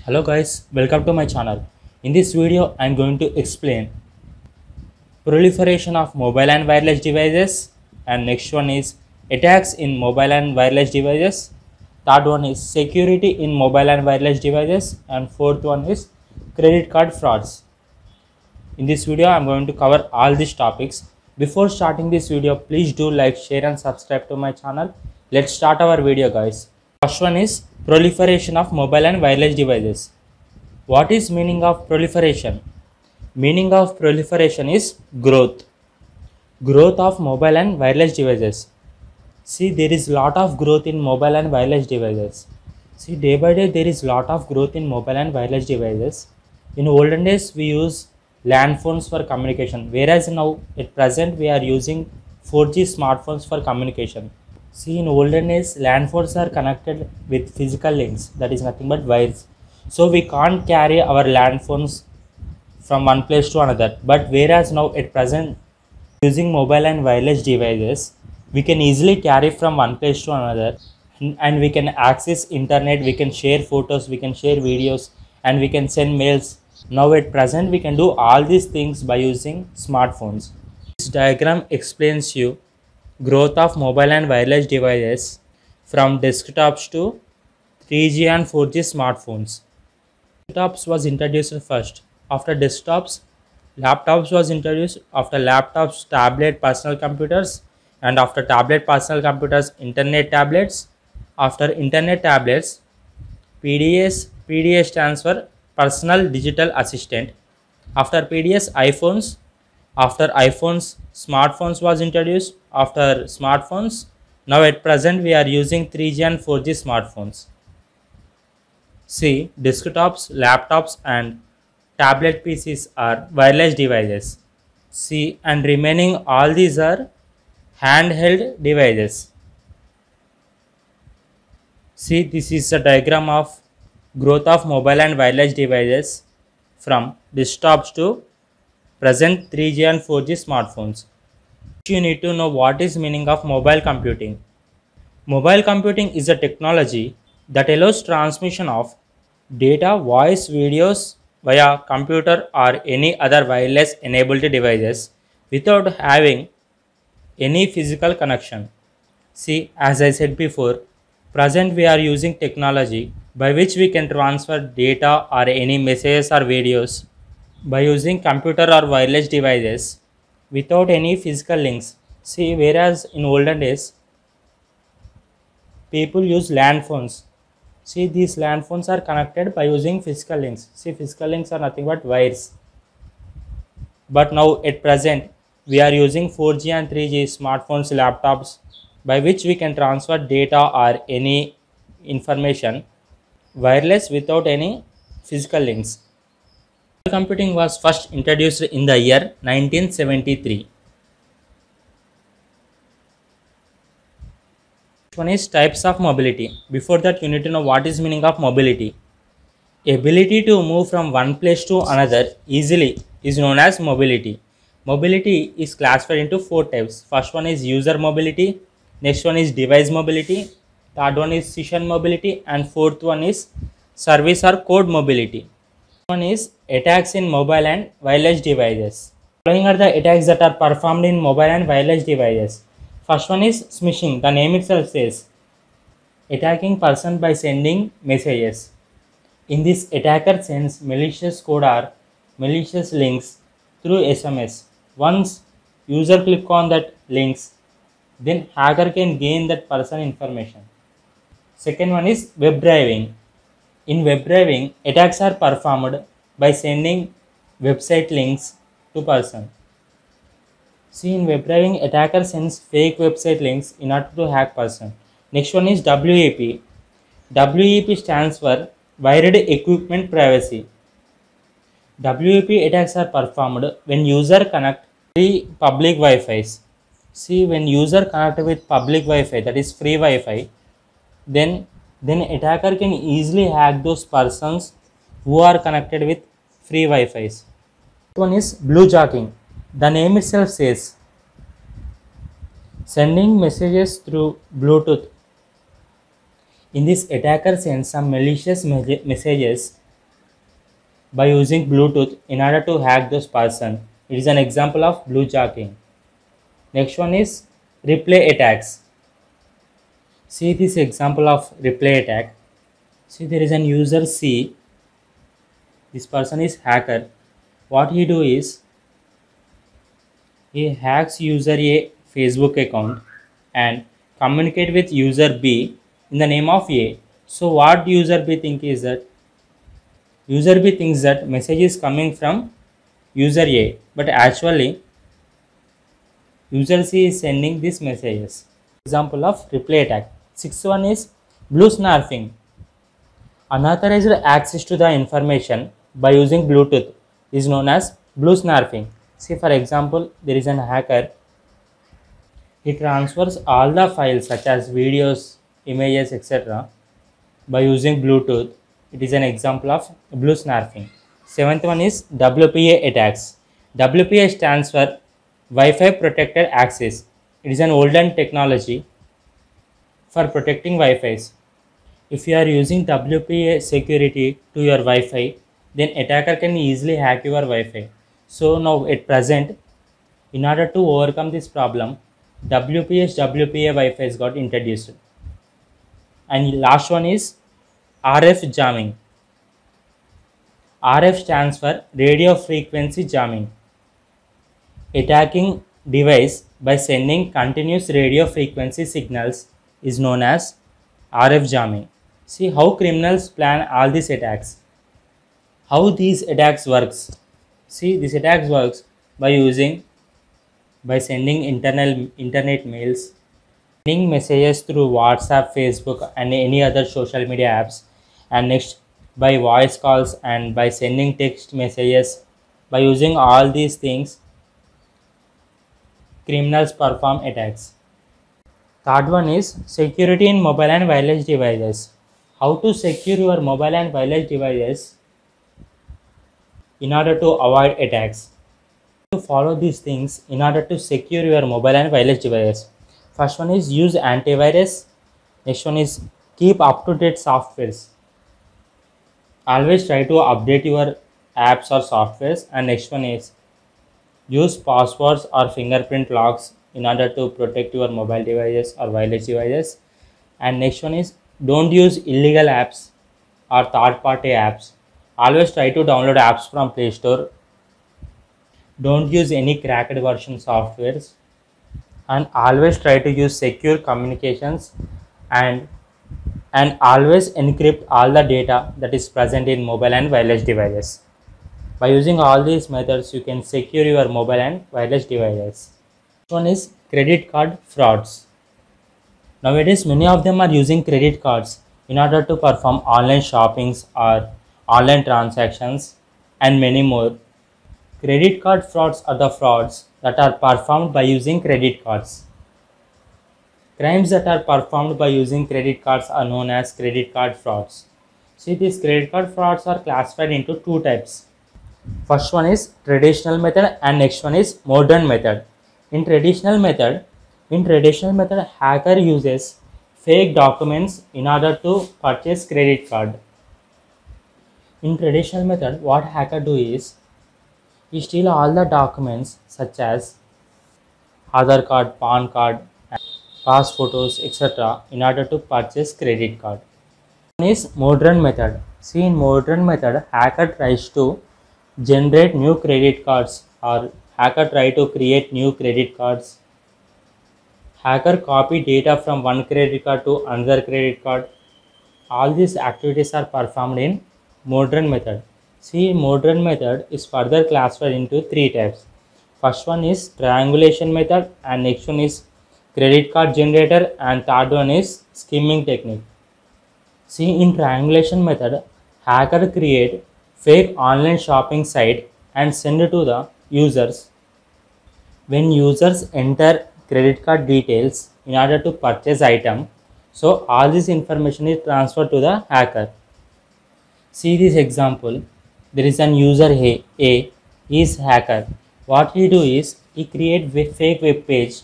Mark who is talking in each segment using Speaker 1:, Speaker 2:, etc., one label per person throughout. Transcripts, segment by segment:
Speaker 1: Hello guys, welcome to my channel. In this video, I am going to explain proliferation of mobile and wireless devices, and next one is attacks in mobile and wireless devices. Third one is security in mobile and wireless devices, and fourth one is credit card frauds. In this video, I am going to cover all these topics. Before starting this video, please do like, share and subscribe to my channel. Let's start our video guys. First one is proliferation of mobile and wireless devices. What is meaning of proliferation? Meaning of proliferation is growth. Growth of mobile and wireless devices. See, there is lot of growth in mobile and wireless devices. See, day by day there is lot of growth in mobile and wireless devices. In olden days we use land phones for communication, whereas now at present we are using 4G smartphones for communication. See, in olden days land phones are connected with physical links, that is nothing but wires. So we can't carry our land phones from one place to another, but whereas now at present using mobile and wireless devices we can easily carry from one place to another, and we can access internet, we can share photos, we can share videos, and we can send mails. Now at present we can do all these things by using smartphones. This diagram explains you growth of mobile and wireless devices from desktops to 3G and 4G smartphones. Desktops was introduced first. After desktops, laptops was introduced. After laptops, tablet personal computers, and after tablet personal computers, internet tablets. After internet tablets, PDS. PDS stands for personal digital assistant. After PDS, iPhones. After iPhones, smartphones was introduced. After smartphones, now at present we are using 3G and 4G smartphones. See, desktops, laptops and tablet PCs are wireless devices. See, and remaining all these are handheld devices. See, this is a diagram of growth of mobile and wireless devices from desktops to present 3G and 4G smartphones. You need to know what is meaning of mobile computing. Mobile computing is a technology that allows transmission of data, voice, videos via computer or any other wireless enabled devices without having any physical connection. See, as I said before, present we are using technology by which we can transfer data or any messages or videos by using computer or wireless devices without any physical links. See, whereas in olden days people use land phones. See, these land phones are connected by using physical links. See, physical links are nothing but wires. But now at present we are using 4G and 3G smartphones, laptops, by which we can transfer data or any information wireless without any physical links. Computing was first introduced in the year 1973. One is types of mobility. Before that, you need to know what is meaning of mobility. Ability to move from one place to another easily is known as mobility. Mobility is classified into four types. First one is user mobility, next one is device mobility, third one is session mobility, and fourth one is service or code mobility. One is attacks in mobile and wireless devices. Following are the attacks that are performed in mobile and wireless devices. First one is smishing. The name itself says attacking person by sending messages. In this, attacker sends malicious code or malicious links through SMS. Once user click on that links, then hacker can gain that person information. Second one is web driving. In web driving, attacks are performed by sending website links to person. See, in web driving, attacker sends fake website links in order to hack person. Next one is WEP. WEP stands for Wired Equipment Privacy. WEP attacks are performed when user connect the public Wi-Fi. See, when user connect with public Wi-Fi, that is free Wi-Fi, then attacker can easily hack those persons who are connected with free Wi-Fi. One is bluejacking. The name itself says sending messages through Bluetooth. In this, attacker sends some malicious messages by using Bluetooth in order to hack those person. It is an example of bluejacking. Next one is replay attacks. See this example of replay attack. See, there is an user C. This person is hacker. What he do is he hacks user A Facebook account and communicate with user B in the name of A. So what user B think is that user B thinks that message is coming from user A, but actually user C is sending these messages. Example of replay attack. Sixth one is blue snarfing. Unauthorized access to the information by using Bluetooth is known as blue snarfing. See, for example, there is an hacker. He transfers all the files such as videos, images, etc. by using Bluetooth. It is an example of blue snarfing. Seventh one is WPA attacks. WPA stands for Wi-Fi Protected Access. It is an olden technology for protecting Wi-Fi's. If you are using WPA security to your Wi-Fi, then attacker can easily hack your Wi-Fi. So now at present, in order to overcome this problem, WPA Wi-Fi has got introduced. And last one is RF jamming. RF stands for radio frequency jamming. Attacking device by sending continuous radio frequency signals is known as RF jamming. See how criminals plan all these attacks. How these attacks works? See, this attacks works by sending internet mails, sending messages through WhatsApp, Facebook, and any other social media apps, and next by voice calls and by sending text messages. By using all these things, criminals perform attacks. Third one is security in mobile and wireless devices. How to secure your mobile and wireless devices in order to avoid attacks. To follow these things in order to secure your mobile and wireless devices. First one is use antivirus. Next one is keep up-to-date softwares. Always try to update your apps or softwares. And next one is use passwords or fingerprint locks in order to protect your mobile devices or wireless devices. And next one is don't use illegal apps or third-party apps. Always try to download apps from Play Store. Don't use any cracked version softwares, and always try to use secure communications and always encrypt all the data that is present in mobile and wireless devices. By using all these methods, you can secure your mobile and wireless devices. Next one is credit card frauds. Nowadays, many of them are using credit cards in order to perform online shoppings or online transactions and many more. Credit card frauds are the frauds that are performed by using credit cards. Crimes that are performed by using credit cards are known as credit card frauds. See, these credit card frauds are classified into two types. First one is traditional method and next one is modern method. In traditional method, hacker uses fake documents in order to purchase credit card. In traditional method, what hacker do is he steal all the documents such as Aadhaar card, PAN card, pass photos, etc. in order to purchase credit card. One is modern method. See, in modern method, hacker tries to generate new credit cards or hacker try to create new credit cards. Hacker copy data from one credit card to another credit card. All these activities are performed in modern method. See, modern method is further classified into three types. First one is triangulation method and next one is credit card generator and third one is skimming technique. See, in triangulation method, hacker create fake online shopping site and send it to the users. When users enter credit card details in order to purchase item, so all this information is transferred to the hacker. See this example. There is an user A. He is hacker. What he do is he create fake web page.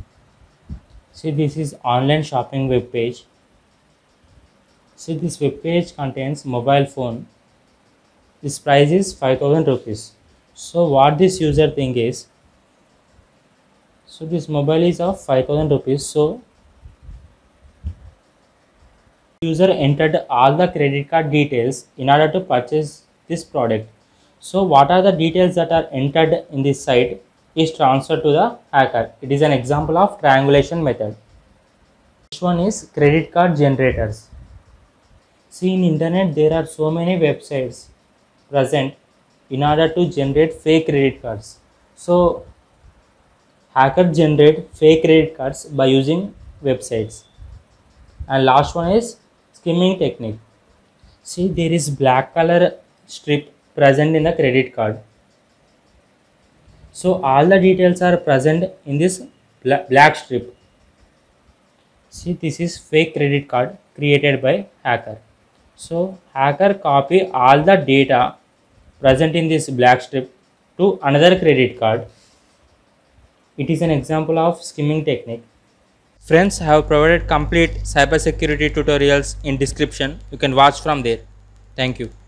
Speaker 1: See, this is online shopping web page. See, this web page contains mobile phone. This price is 5000 rupees. So what this user thing is, so this mobile is of 5000 rupees. So user entered all the credit card details in order to purchase this product. So what are the details that are entered in this site is transferred to the hacker. It is an example of triangulation method. Next one is credit card generators. See, in internet there are so many websites present in order to generate fake credit cards. So hackers generate fake credit cards by using websites. And last one is skimming technique. See, there is black color strip present in the credit card. So all the details are present in this black strip. See, this is fake credit card created by hacker. So hacker copy all the data present in this black strip to another credit card. It is an example of skimming technique. Friends, I have provided complete cybersecurity tutorials in description. You can watch from there. Thank you.